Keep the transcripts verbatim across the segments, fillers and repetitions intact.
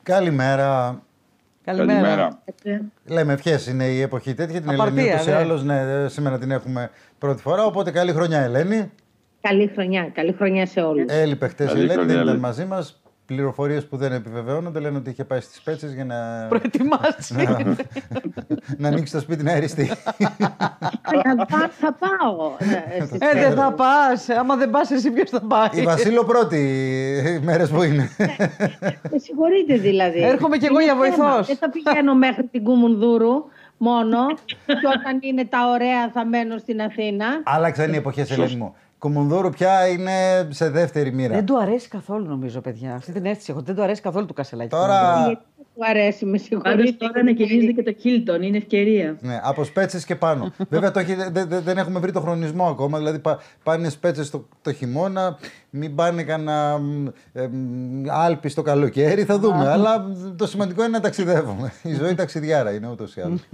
Καλημέρα. Καλημέρα. Λέμε ευχές, είναι η εποχή τέτοια. Την Απαρτία, Ελένη ούτως ή ναι. άλλως, ναι, σήμερα την έχουμε πρώτη φορά. Οπότε καλή χρονιά, Ελένη. Καλή χρονιά, καλή χρονιά σε όλους. Έλειπε χτες η Καλή Ελένη, δεν χρονιά, ήταν Ελένη. μαζί μας. Πληροφορίες που δεν επιβεβαιώνονται λένε ότι είχε πάει στις Πέτσες για να. Προετοιμάσει. να, να ανοίξει το σπίτι να αεριστεί. Θα, πά- θα πάω. Ε, δεν θα πας. Άμα δεν πας εσύ ποιος θα πάει. Η Βασίλο πρώτη, οι μέρες που είναι. Με συγχωρείτε δηλαδή. Έρχομαι κι εγώ Είναι για θέμα. βοηθός. Δεν θα πηγαίνω μέχρι την Κουμουνδούρου μόνο. Και όταν είναι τα ωραία θα μένω στην Αθήνα. Άλλαξαν οι εποχές, Ελένη μου. Κουμουνδούρου πια είναι σε δεύτερη μοίρα. Δεν του αρέσει καθόλου, νομίζω, παιδιά. Αυτή την αίσθηση έχω. Δεν του αρέσει καθόλου του Κασελάκη. Τώρα- Γιατί του αρέσει, με συγχωρείτε. Πάντως τώρα ανακαινίζεται και το Χίλτον, είναι ευκαιρία. Ναι, από Σπέτσες και πάνω. Βέβαια το έχει, δε- δε- δεν έχουμε βρει το χρονισμό ακόμα. Δηλαδή πα- πάνε Σπέτσες το, το χειμώνα, μην πάνε κανένα ε, μ, Άλπη στο καλοκαίρι, θα δούμε. Αλλά το σημαντικό είναι να ταξιδεύουμε. Η ζωή ταξιδιάρα είναι ούτως ή άλλως.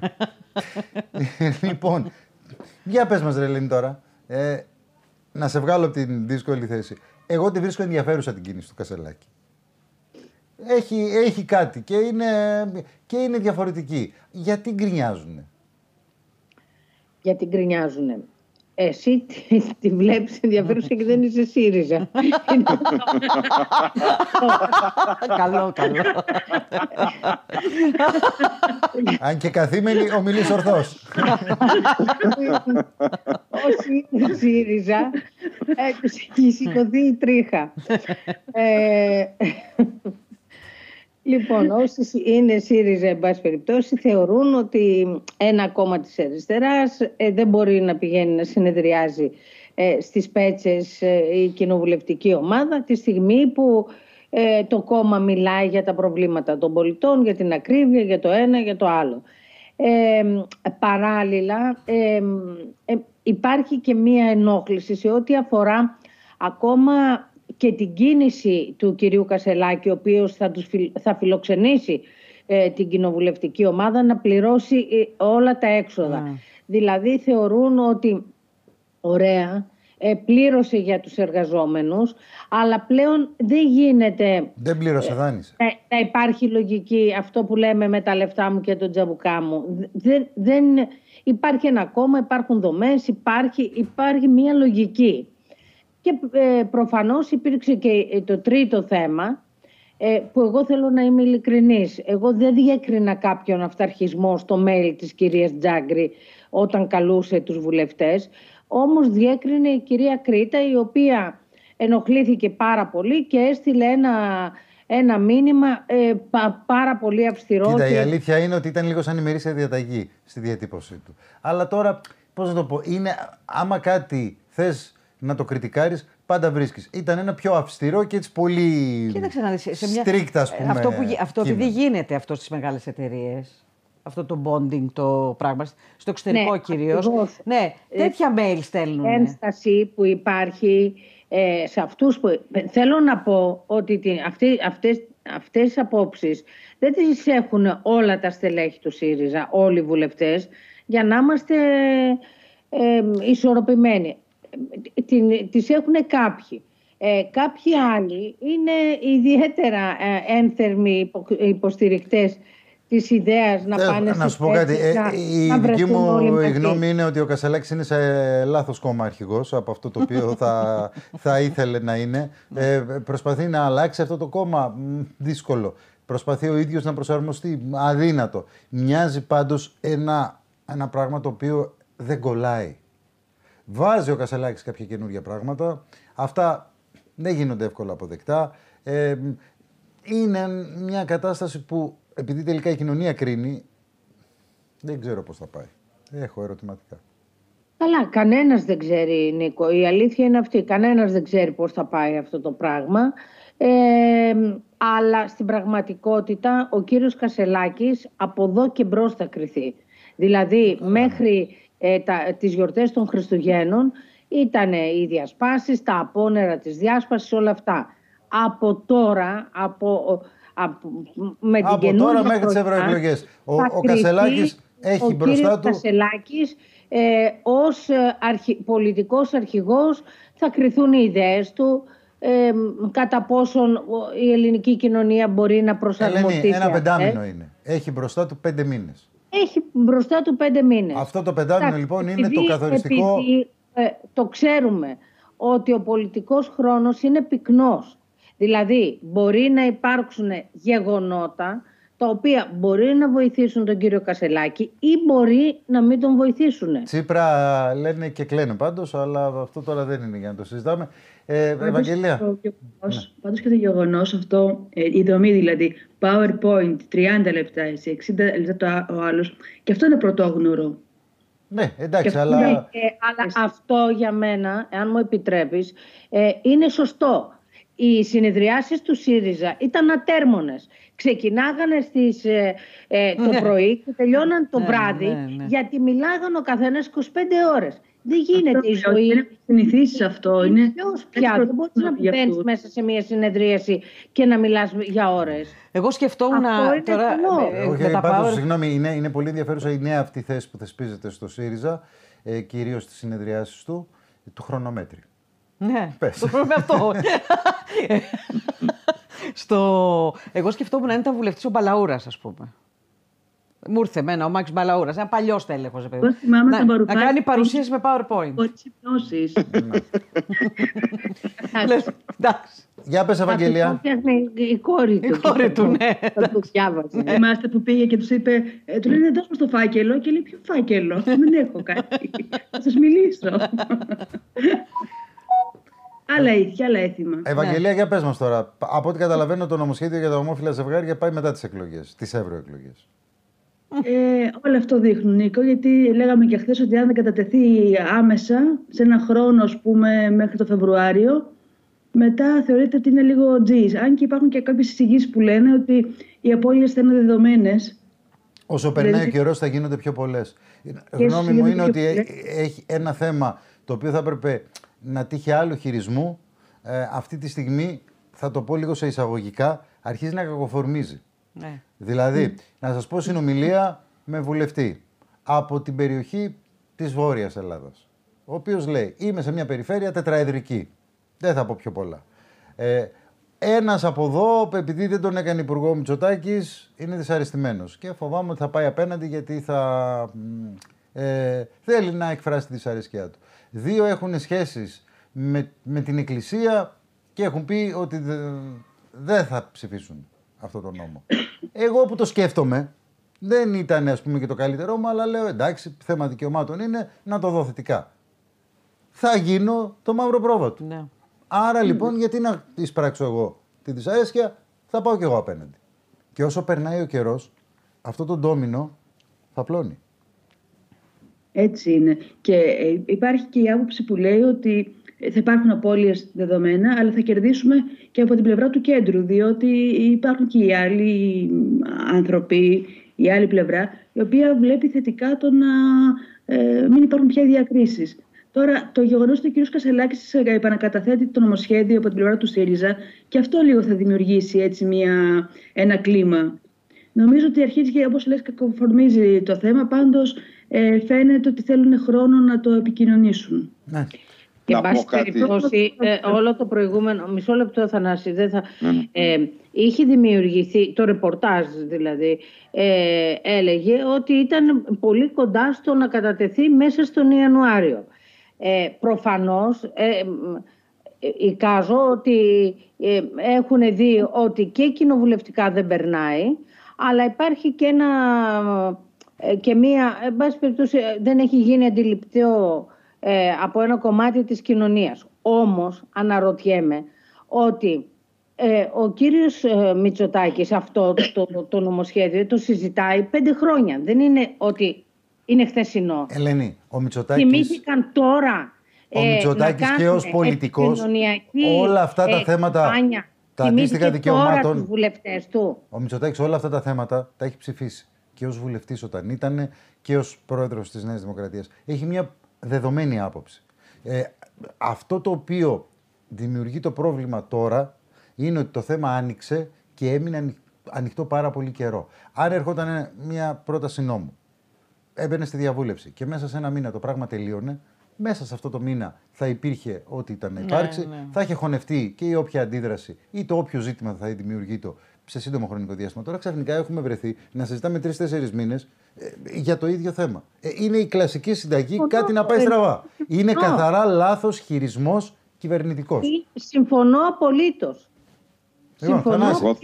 Λοιπόν, για πες μας ρε Ελένη τώρα, ε, να σε βγάλω από την δύσκολη θέση. Εγώ τη βρίσκω ενδιαφέρουσα την κίνηση του Κασελάκη. Έχει, έχει κάτι και είναι, και είναι διαφορετική. Γιατί γκρινιάζουνε. Γιατί γκρινιάζουνε. Εσύ τη, τη βλέπεις ενδιαφέρουσα και δεν είσαι ΣΥΡΙΖΑ. Καλό, καλό. Αν και καθήμενη ομιλείς ορθώς. Όσοι είναι ΣΥΡΙΖΑ, ε, τους έχει σηκωθεί η τρίχα. Ε, λοιπόν, όσοι είναι ΣΥΡΙΖΑ, εν πάση περιπτώσει, θεωρούν ότι ένα κόμμα της αριστεράς ε, δεν μπορεί να πηγαίνει να συνεδριάζει ε, στις Πέτσες ε, η κοινοβουλευτική ομάδα τη στιγμή που ε, το κόμμα μιλάει για τα προβλήματα των πολιτών, για την ακρίβεια, για το ένα, για το άλλο. Ε, παράλληλα, ε, ε, υπάρχει και μία ενόχληση σε ό,τι αφορά ακόμα και την κίνηση του κυρίου Κασελάκη, ο οποίος θα, τους, φιλ- θα φιλοξενήσει ε, την κοινοβουλευτική ομάδα να πληρώσει ε, όλα τα έξοδα. Mm. Δηλαδή θεωρούν ότι ωραία, ε, πλήρωσε για τους εργαζόμενους, αλλά πλέον δεν γίνεται Δεν πλήρωσε, δάνεισε. να, να υπάρχει λογική, αυτό που λέμε με τα λεφτά μου και τον τζαμπουκά μου. Δεν, δεν, υπάρχει ένα κόμμα, υπάρχουν δομές, υπάρχει, υπάρχει μια λογική. Και ε, προφανώς υπήρξε και ε, το τρίτο θέμα, ε, που εγώ θέλω να είμαι ειλικρινής. Εγώ δεν διέκρινα κάποιον αυταρχισμό στο mail της κυρίας Τζάγκρη όταν καλούσε τους βουλευτές. Όμως διέκρινε η κυρία Κρήτα, η οποία ενοχλήθηκε πάρα πολύ και έστειλε ένα, ένα μήνυμα ε, πα- πάρα πολύ αυστηρό. Κοίτα, και... η αλήθεια είναι ότι ήταν λίγο σαν ημερήσια διαταγή στη διατύπωσή του. Αλλά τώρα, πώς να το πω, είναι άμα κάτι θες να το κριτικάρεις, πάντα βρίσκεις. Ήταν ένα πιο αυστηρό και έτσι πολύ Κοίταξε να δεις, σε μια... strict, ας πούμε, Αυτό, που, γι- αυτό κείμενο. επειδή γίνεται αυτό στις μεγάλες εταιρείες, αυτό το bonding, το πράγμα, στο εξωτερικό Ναι, κυρίως. ακριβώς. Ναι, τέτοια mail στέλνουν. ένσταση που υπάρχει ε, σε αυτούς που... Θέλω να πω ότι την, αυτοί, αυτές, αυτές τις απόψεις δεν τις έχουν όλα τα στελέχη του ΣΥΡΙΖΑ, όλοι οι βουλευτές, για να είμαστε ε, ισορροπημένοι. Την, τις έχουν κάποιοι. Ε, κάποιοι άλλοι είναι ιδιαίτερα ε, ένθερμοι υπο, υποστηρικτές της ιδέας να Θες, πάνε να στις σου πω κάτι. Πέτσες, Ε, να- η να δική βρεθούν όλοι μου η μαζί. γνώμη είναι ότι ο Κασελάκης είναι σε λάθος κόμμα αρχηγός από αυτό το οποίο θα, θα ήθελε να είναι. Ε, προσπαθεί να αλλάξει αυτό το κόμμα. Μ, δύσκολο. Προσπαθεί ο ίδιος να προσαρμοστεί. Αδύνατο. Μοιάζει πάντως ένα, ένα πράγμα το οποίο δεν κολλάει. Βάζει ο Κασελάκης κάποια καινούργια πράγματα. Αυτά δεν γίνονται εύκολα αποδεκτά. Ε, είναι μια κατάσταση που επειδή τελικά η κοινωνία κρίνει, δεν ξέρω πώς θα πάει. Έχω ερωτηματικά. Καλά, κανένας δεν ξέρει, Νίκο. Η αλήθεια είναι αυτή. Κανένας δεν ξέρει πώς θα πάει αυτό το πράγμα. Ε, αλλά στην πραγματικότητα ο κύριος Κασελάκης από εδώ και μπρος θα κριθεί. Δηλαδή μέχρι ε, τα, τις γιορτές των Χριστουγέννων ήταν οι διασπάσεις, τα απόνερα της διάσπασης, όλα αυτά. Από τώρα, από, από, με την Από καινούργια τώρα μέχρι τις χρονιά, ευρωεκλογές. Ο, θα ο κριθεί Κασελάκης έχει ο μπροστά κύριος του... Κασελάκης ε, ως ε, αρχι, πολιτικός αρχηγός θα κριθούν οι ιδέες του, ε, κατά πόσον η ελληνική κοινωνία μπορεί να προσαρμοστεί. Ελένη, ένα σε πεντάμινο αυτές. είναι. Έχει μπροστά του πέντε μήνες. Έχει μπροστά του πέντε μήνες. Αυτό το πεντάμινο Εντάξει, λοιπόν είναι επειδή- το καθοριστικό. Επειδή ε, το ξέρουμε ότι ο πολιτικός χρόνος είναι πυκνός. Δηλαδή μπορεί να υπάρξουν γεγονότα τα οποία μπορεί να βοηθήσουν τον κύριο Κασελάκη ή μπορεί να μην τον βοηθήσουν. Τσίπρα λένε και κλαίνε πάντως, αλλά αυτό τώρα δεν είναι για να το συζητάμε. Ε, Ευαγγελία. Πάντως και το γεγονός- Πάντως και το γεγονός αυτό, ε, η δομή δηλαδή, PowerPoint, τριάντα λεπτά εσύ, εξήντα λεπτά ο άλλος, και αυτό είναι πρωτόγνωρο. Ναι, εντάξει, Και αλλά. Ναι, ε, αλλά αυτό για μένα, εάν μου επιτρέπεις, ε, είναι σωστό. Οι συνεδριάσεις του ΣΥΡΙΖΑ ήταν ατέρμονες. Ξεκινάγανε στις, ε, ε, το Ναι. πρωί και τελειώναν το Ναι, βράδυ, ναι, ναι. γιατί μιλάγαν ο καθένας είκοσι πέντε ώρες. Δεν γίνεται η ζωή. Δεν έχω συνηθίσει αυτό. Είναι Ποιος πια, δεν μπορείς να για μπαίνεις αυτούς. μέσα σε μια συνεδρίαση και να μιλάς για ώρες. Εγώ σκεφτόμουν Αυτό είναι τώρα. καλό. ε, Όχι, με τα πάντως, power- συγγνώμη, είναι, είναι πολύ ενδιαφέρουσα η νέα αυτή θέση που θεσπίζεται στο ΣΥΡΙΖΑ, ε, κυρίως στις συνεδριάσεις του, του χρονομέτρη. Ναι, Πες. το πρόβλημα αυτό. Στο... Εγώ σκεφτόμουν αν ήταν βουλευτής ο Μπαλαούρας, ας πούμε. Μου ήρθε εμένα ο Μάκης Μπαλαούρας, ένα παλιός τέλεχος. παιδί μου. Εγώ θυμάμαι να, τον να Βαρουφάκη κάνει παρουσίαση με PowerPoint. χωρίς υπνώσεις. Λες, εντάξει. Για πες, Ευαγγελία. Θα το φτιάχνει η κόρη του. Η κόρη του, ναι. Θα το διάβαζε. Θυμάστε που πήγε και τους είπε, ε, του λένε δώσ' μας το φάκελο και λέει ποιο φάκελο, δεν έχω κάτι, θα σας μιλήσω. Άλλα ήθια, άλλα έθιμα. Ευαγγελία, για πες μας τώρα. Από ό,τι καταλαβαίνω, το νομοσχέδιο για τα ομόφυλα ζευγάρια πάει μετά τις εκλογές, τις ευρωεκλογές. Ε, όλα αυτό δείχνουν, Νίκο, γιατί λέγαμε και χθες ότι αν δεν κατατεθεί άμεσα, σε ένα χρόνο, ας πούμε, μέχρι το Φεβρουάριο, μετά θεωρείται ότι είναι λίγο τζις. Αν και υπάρχουν και κάποιες εισηγήσεις που λένε ότι οι απώλειες θα είναι δεδομένες. Όσο περνάει Δηλαδή- ο καιρός θα γίνονται πιο πολλές. Η Και γνώμη μου γίνονται είναι πιο ότι πολλές. έ- έχει ένα θέμα το οποίο θα έπρεπε να τύχει άλλου χειρισμού. Ε, αυτή τη στιγμή, θα το πω λίγο σε εισαγωγικά, αρχίζει να κακοφορμίζει. Ναι. Δηλαδή, να σας πω συνομιλία με βουλευτή από την περιοχή της Βόρειας Ελλάδας, ο οποίος λέει, είμαι σε μια περιφέρεια τετραεδρική, δεν θα πω πιο πολλά. Ε, ένας από εδώ, επειδή δεν τον έκανε υπουργό ο Μητσοτάκης, είναι δυσαρεστημένος και φοβάμαι ότι θα πάει απέναντι γιατί θα μ, ε, θέλει να εκφράσει τη δυσαρέσκειά του. Δύο έχουν σχέσεις με, με την Εκκλησία και έχουν πει ότι δε- δεν θα ψηφίσουν αυτό το νόμο. Εγώ που το σκέφτομαι, δεν ήταν ας πούμε και το καλύτερό μου, αλλά λέω εντάξει, θέμα δικαιωμάτων είναι να το δω θετικά. Θα γίνω το μαύρο πρόβατο. Ναι. Άρα λοιπόν, γιατί να εισπράξω εγώ τη δυσαρέσκεια, θα πάω κι εγώ απέναντι. Και όσο περνάει ο καιρός, αυτό το ντόμινο θα πλώνει. Έτσι είναι. Και ε, υπάρχει και η άποψη που λέει ότι θα υπάρχουν απώλειες δεδομένα, αλλά θα κερδίσουμε και από την πλευρά του κέντρου, διότι υπάρχουν και οι άλλοι άνθρωποι, η άλλη πλευρά, η οποία βλέπει θετικά το να ε, μην υπάρχουν πια διακρίσεις. Τώρα, το γεγονός ότι ο κ. Κασελάκης επανακαταθέτει το νομοσχέδιο από την πλευρά του ΣΥΡΙΖΑ, και αυτό λίγο θα δημιουργήσει έτσι μια, ένα κλίμα. Νομίζω ότι αρχίζει και, όπως λες, κακοφορμίζει το θέμα, πάντως ε, φαίνεται ότι θέλουν χρόνο να το επικοινωνήσουν. Ναι. Και Να εν πάση πω κάτι. περιπτώσει, ε, όλο το προηγούμενο, μισό λεπτό Θανάση, δεν θα, ε, είχε δημιουργηθεί, το ρεπορτάζ δηλαδή, ε, έλεγε ότι ήταν πολύ κοντά στο να κατατεθεί μέσα στον Ιανουάριο. Ε, προφανώς, ε, ε, εικάζω ότι ε, έχουν δει ότι και κοινοβουλευτικά δεν περνάει, αλλά υπάρχει και ένα, ε, και μία, εν πάση περιπτώσει, δεν έχει γίνει αντιληπτό ε, από ένα κομμάτι της κοινωνίας. Όμως αναρωτιέμαι ότι ε, ο κύριος ε, Μητσοτάκης αυτό το, το, το νομοσχέδιο το συζητάει πέντε χρόνια. Δεν είναι ότι είναι χθεσινό. Ελένη, ο Μητσοτάκης, Θυμήθηκαν τώρα ο ε, Μητσοτάκης να και ως κάνουν πολιτικός, επικοινωνιακή, όλα αυτά τα ε, θέματα, καμπάνια. τα Θυμήθηκε αντίστοιχα τώρα δικαιωμάτων, τους βουλευτές του. ο Μητσοτάκης όλα αυτά τα θέματα τα έχει ψηφίσει. Και ως βουλευτής όταν ήταν και ως πρόεδρος της Νέας Δημοκρατίας. Έχει μια δεδομένη άποψη. Ε, αυτό το οποίο δημιουργεί το πρόβλημα τώρα είναι ότι το θέμα άνοιξε και έμεινε ανοι- ανοιχτό πάρα πολύ καιρό. Αν ερχόταν μια πρόταση νόμου, έμπαινε στη διαβούλευση και μέσα σε ένα μήνα το πράγμα τελείωνε, Μέσα σε αυτό το μήνα θα υπήρχε ό,τι ήταν να υπάρξει. Ναι, ναι. Θα είχε χωνευτεί και η όποια αντίδραση ή το όποιο ζήτημα θα δημιουργεί το σε σύντομο χρονικό διάστημα. Τώρα ξαφνικά έχουμε βρεθεί να συζητάμε τρεις-τέσσερις μήνες ε, για το ίδιο θέμα. Ε, είναι η κλασική συνταγή, Ο κάτι να πάει στραβά. Είναι καθαρά λάθος χειρισμός κυβερνητικός. Συμφωνώ απολύτως. Λοιπόν, Συμφωνώ. Θανάση.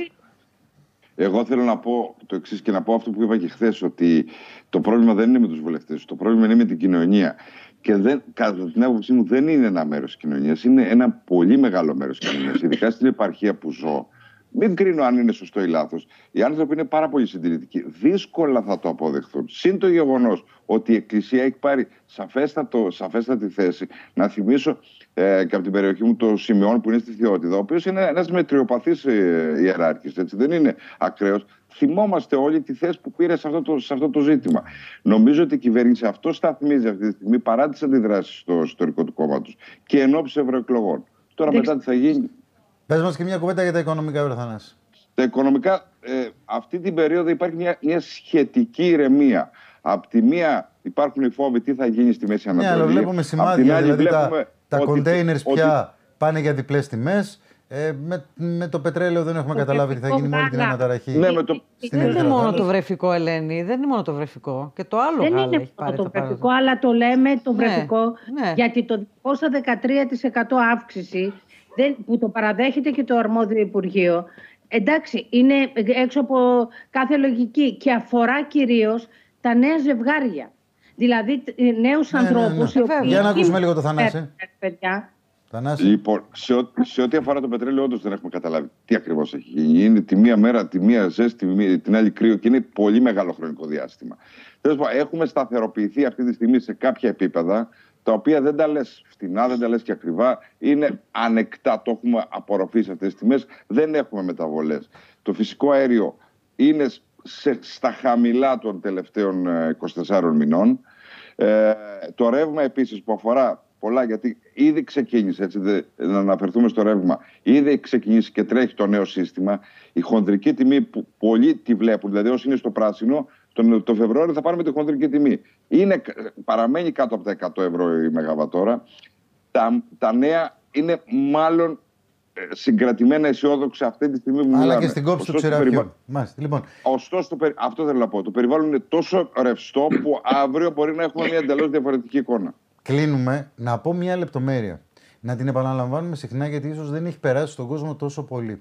Εγώ θέλω να πω το εξής και να πω αυτό που είπα και χθες, ότι το πρόβλημα δεν είναι με τους βουλευτές, το πρόβλημα είναι με την κοινωνία. Και δεν, κατά την άποψή μου δεν είναι ένα μέρος της κοινωνίας, είναι ένα πολύ μεγάλο μέρος της κοινωνίας. Ειδικά στην επαρχία που ζω, μην κρίνω αν είναι σωστό ή λάθος. Οι άνθρωποι είναι πάρα πολύ συντηρητικοί. Δύσκολα θα το αποδεχθούν. Συν το γεγονός ότι η Εκκλησία έχει πάρει σαφέστατο, σαφέστατη θέση. Να θυμίσω ε, και από την περιοχή μου το Σιμεών που είναι στη Θεότιδα, ο οποίος είναι ένας μετριοπαθής ε, ιεράρχης, έτσι, δεν είναι ακραίος. Θυμόμαστε όλοι τη θέση που πήρε σε αυτό, το, σε αυτό το ζήτημα. Νομίζω ότι η κυβέρνηση αυτό σταθμίζει αυτή τη στιγμή παρά τις αντιδράσεις στο ιστορικό του κόμματος και εν ώψη ευρωεκλογών. Τώρα μετά τι θα γίνει. Πες μας και μια κουβέντα για τα οικονομικά, βέβαια, Θανάση. Τα οικονομικά, ε, αυτή την περίοδο υπάρχει μια, μια σχετική ηρεμία. Απ' τη μία υπάρχουν οι φόβοι τι θα γίνει στη Μέση Ανατολή. Ναι, αλλά βλέπουμε σημάδια. Δηλαδή τα, τα containers πια πάνε για διπλές τιμές. Ε, με, με το πετρέλαιο δεν έχουμε το καταλάβει τι θα γίνει με όλη την αναταραχή. Ναι, με το... Δεν είναι μόνο το βρεφικό, Ελένη. Δεν είναι μόνο το βρεφικό. Και το άλλο δεν γάλα είναι έχει πάρει το το βρεφικό, αλλά το λέμε το ναι, βρεφικό ναι. γιατί το διακόσια δεκατρία τοις εκατό αύξηση δεν, που το παραδέχεται και το αρμόδιο Υπουργείο, εντάξει, είναι έξω από κάθε λογική και αφορά κυρίως τα νέα ζευγάρια. Δηλαδή νέους ναι, ανθρώπους. Ναι, ναι. Για να ακούσουμε λίγο το Θανάση. Παιδιά. Θανάση. Λοιπόν, σε, ό, σε ό,τι αφορά το πετρέλαιο, όντως δεν έχουμε καταλάβει τι ακριβώς έχει γίνει. Είναι τη μία μέρα, τη μία ζέστη, την άλλη κρύο και είναι πολύ μεγάλο χρονικό διάστημα. Τέλος πάντων, έχουμε σταθεροποιηθεί αυτή τη στιγμή σε κάποια επίπεδα, τα οποία δεν τα λες φτηνά, δεν τα λες και ακριβά. Είναι ανεκτά, το έχουμε απορροφήσει αυτές τις τιμές. Δεν έχουμε μεταβολές. Το φυσικό αέριο είναι σε, στα χαμηλά των τελευταίων είκοσι τεσσάρων μηνών. Ε, το ρεύμα επίσης που αφορά πολλά, γιατί ήδη ξεκίνησε, έτσι, δε, να αναφερθούμε στο ρεύμα, ήδη ξεκίνησε και τρέχει το νέο σύστημα. Η χονδρική τιμή που πολλοί τη βλέπουν, δηλαδή όσοι είναι στο πράσινο, τον, το Φεβρουάριο θα πάρουμε τη χονδρική τιμή. Είναι, παραμένει κάτω από τα εκατό ευρώ η Μεγαβατόρα. Τα, τα νέα είναι μάλλον συγκρατημένα αισιόδοξα αυτή τη στιγμή που μιλάμε. Αλλά και στην κόψη του ξηραφιού. Περιβα... Μάλιστα, λοιπόν. Ωστόσο, το, αυτό θέλω να πω. Το περιβάλλον είναι τόσο ρευστό που αύριο μπορεί να έχουμε μια εντελώς διαφορετική εικόνα. Κλείνουμε. Να πω μια λεπτομέρεια. Να την επαναλαμβάνουμε συχνά γιατί ίσως δεν έχει περάσει στον κόσμο τόσο πολύ.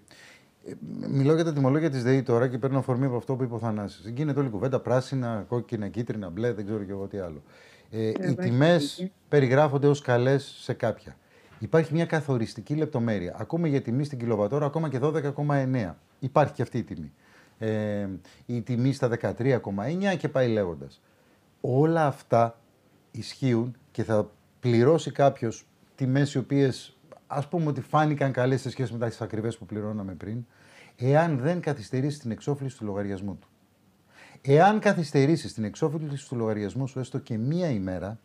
Μιλάω για τα τιμολόγια της ΔΕΗ τώρα και παίρνω αφορμή από αυτό που είπε ο Θανάσης. Γίνεται όλη η κουβέντα πράσινα, κόκκινα, κίτρινα, μπλε, δεν ξέρω και εγώ τι άλλο. Ε, οι τιμές περιγράφονται ως καλές σε κάποια. Υπάρχει μια καθοριστική λεπτομέρεια. Ακόμα για τιμή στην κιλοβατόρα, ακόμα και δώδεκα κόμμα εννέα. Υπάρχει και αυτή η τιμή. Ε, η τιμή στα δεκατρία κόμμα εννέα και πάει λέγοντας. Όλα αυτά ισχύουν και θα πληρώσει κάποιος τιμές οι οποίες ας πούμε ότι φάνηκαν καλές σε σχέση με τις ακριβές που πληρώναμε πριν, εάν δεν καθυστερήσει την εξόφληση του λογαριασμού του. Εάν καθυστερήσει την εξόφληση του λογαριασμού σου έστω και μία ημέρα,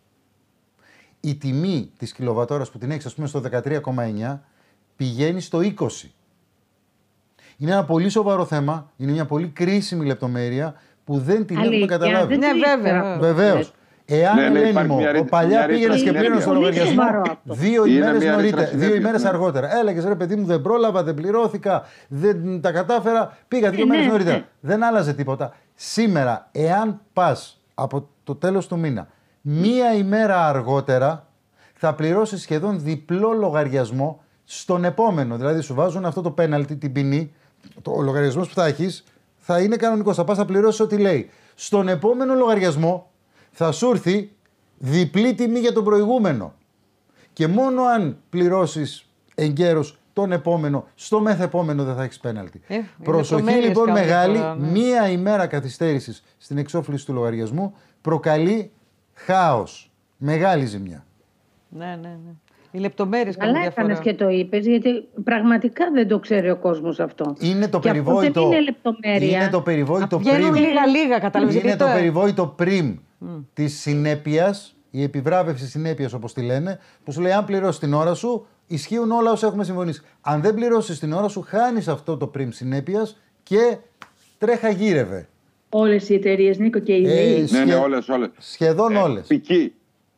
η τιμή της κιλοβατόρας που την έχεις ας πούμε στο δεκατρία κόμμα εννέα πηγαίνει στο είκοσι. Είναι ένα πολύ σοβαρό θέμα, είναι μια πολύ κρίσιμη λεπτομέρεια που δεν την έχουμε καταλάβει. Ναι, βέβαια. Βεβαίως. Εάν, ναι, ναι, Ελένη μου, ο παλιά πήγαινε και πλήρωνε στο λογαριασμό δύο ημέρες νωρίτερα, δύο ημέρες αργότερα. Έλεγες ρε παιδί μου, δεν πρόλαβα, δεν πληρώθηκα, δεν τα κατάφερα, πήγα δύο μέρες νωρίτερα. Δεν άλλαζε τίποτα. Σήμερα, εάν πας από το τέλος του μήνα, μία ημέρα αργότερα, θα πληρώσεις σχεδόν διπλό λογαριασμό στον επόμενο. Δηλαδή, σου βάζουν αυτό το πέναλτι, την ποινή, ο λογαριασμός που θα έχεις θα είναι κανονικός. Θα πας να πληρώσεις ό,τι λέει. Στον επόμενο λογαριασμό θα σου έρθει διπλή τιμή για τον προηγούμενο. Και μόνο αν πληρώσεις εγκαίρως τον επόμενο, στο μεθεπόμενο δεν θα έχεις πέναλτι. Ε, Προσοχή λοιπόν μεγάλη, φορά, ναι. Μία ημέρα καθυστέρησης στην εξόφληση του λογαριασμού προκαλεί χάος. Μεγάλη ζημιά. Ναι, ναι, ναι. Οι λεπτομέρειες κάνουν διαφορά. Αλλά έκανες και το είπες, γιατί πραγματικά δεν το ξέρει ο κόσμος αυτό. Είναι το και περιβόητο. Αυτό δεν είναι λεπτομέρεια. Είναι το περιβόητο πριμ. Βγαίνουν λίγα-λίγα, καταλαβαίνεις. Είναι το περιβόητο πριμ mm. της συνέπειας, η επιβράβευση συνέπειας όπως τη λένε, που σου λέει αν πληρώσεις την ώρα σου, ισχύουν όλα όσα έχουμε συμφωνήσει. Αν δεν πληρώσεις την ώρα σου, χάνεις αυτό το πριμ συνέπειας και τρέχα γύρευε. Όλες οι εταιρείες, Νίκο, και οι ΔΕΗ. Ε, ναι, ναι, όλες, όλες. Σχεδόν ε, όλες. Πικί.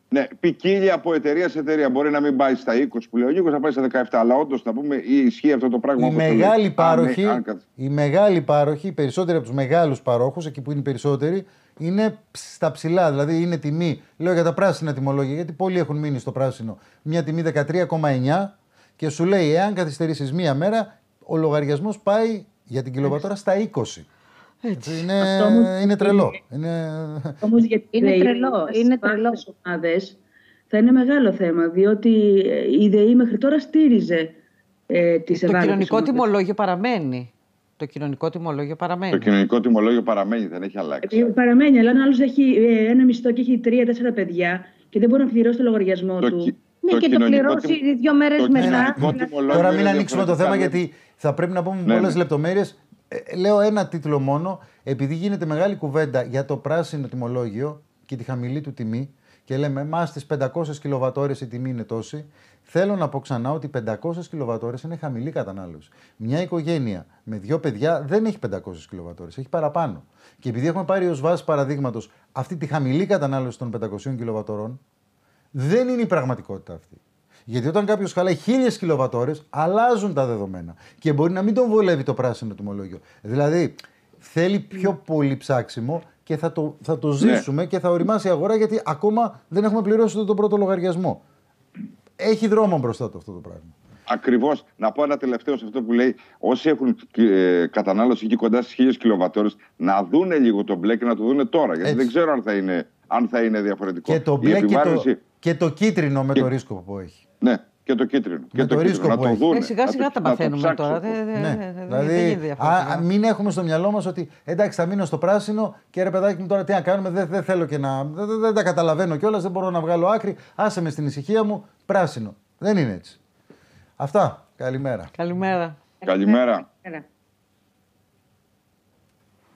Ναι, ποικίλει από εταιρεία σε εταιρεία. Μπορεί να μην πάει στα είκοσι που λέει ο Νίκος, να πάει στα δεκαεπτά. Αλλά όντως να πούμε, ισχύει αυτό το πράγμα. Οι μεγάλοι πάροχοι, αν, αν... οι μεγάλοι πάροχοι, οι περισσότεροι από τους μεγάλους παρόχους, εκεί που είναι οι περισσότεροι, είναι στα ψηλά. Δηλαδή είναι τιμή, λέω για τα πράσινα τιμολόγια, γιατί πολλοί έχουν μείνει στο πράσινο. Μια τιμή δεκατρία κόμμα εννιά και σου λέει, εάν καθυστερήσεις μία μέρα, ο λογαριασμός πάει για την κιλοβατόρα στα είκοσι. Έτσι. Είναι, όμως, είναι τρελό. Είναι, όμως για είναι τρελό. Είναι τρελό. Ομάδες θα είναι μεγάλο θέμα, διότι η ΔΕΗ μέχρι τώρα στήριζε ε, τις Το κοινωνικό ομάδες. τιμολόγιο παραμένει. Το κοινωνικό τιμολόγιο παραμένει. Το κοινωνικό τιμολόγιο παραμένει, δεν έχει αλλάξει. Ε, παραμένει, αλλά αν άλλος έχει ένα μισθό και έχει τρία-τέσσερα παιδιά και δεν μπορεί να πληρώσει το λογαριασμό το του. Κι... Ναι, το και το πληρώσει τιμ... δύο μέρες το μετά. Τώρα μην ανοίξουμε το θέμα, γιατί θα πρέπει να πούμε ναι, πολλές ναι. λεπτομέρειες. Ε, λέω ένα τίτλο μόνο, επειδή γίνεται μεγάλη κουβέντα για το πράσινο τιμολόγιο και τη χαμηλή του τιμή και λέμε, μα στις πεντακόσιες κιλοβατόρες η τιμή είναι τόση. Θέλω να πω ξανά ότι πεντακόσιες κιλοβατόρες είναι χαμηλή κατανάλωση. Μια οικογένεια με δύο παιδιά δεν έχει πεντακόσιες κιλοβατόρες, έχει παραπάνω. Και επειδή έχουμε πάρει ως βάση παραδείγματος αυτή τη χαμηλή κατανάλωση των πεντακόσιες κιλοβατόρων, δεν είναι η πραγματικότητα αυτή. Γιατί όταν κάποιος χαλάει χίλιες κιλοβατόρες, αλλάζουν τα δεδομένα. Και μπορεί να μην τον βολεύει το πράσινο τιμολόγιο. Δηλαδή, θέλει πιο πολύ ψάξιμο και θα το, θα το ζήσουμε ναι. και θα οριμάσει η αγορά, γιατί ακόμα δεν έχουμε πληρώσει τον πρώτο λογαριασμό. Έχει δρόμο μπροστά του αυτό το πράγμα. Ακριβώς. Να πω ένα τελευταίο σε αυτό που λέει: όσοι έχουν ε, κατανάλωση εκεί κοντά στις χίλιες κιλοβατόρες, να δούνε λίγο το μπλε και να το δούνε τώρα. Γιατί Έτσι. δεν ξέρω αν θα είναι, αν θα είναι διαφορετικό. Και το μπλε επιβάρυνση... και, το, και το κίτρινο με και... το ρίσκο που έχει. Ναι, και το κίτρινο. Με και το, το ρίσκο κίτρινο, που να έχει. το δούνε. Ε, σιγά σιγά τα μαθαίνουμε τώρα. Ναι. ναι. Δηλαδή, α, μην έχουμε στο μυαλό μας ότι εντάξει, θα μείνω στο πράσινο και ρε παιδάκι μου τώρα τι να κάνουμε, δεν, δεν θέλω και να. Δεν, δεν τα καταλαβαίνω κιόλας, δεν μπορώ να βγάλω άκρη. Άσε με στην ησυχία μου, πράσινο. Δεν είναι έτσι. Αυτά. Καλημέρα. Καλημέρα. Καλημέρα.